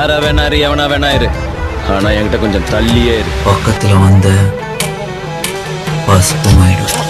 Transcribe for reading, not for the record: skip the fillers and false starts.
யாரா வேணா இரு, எவனா வேணா இரு, ஆனா என்கிட்ட கொஞ்சம் தள்ளியே இரு. பக்கத்துல வந்து பசுமாயிடும்.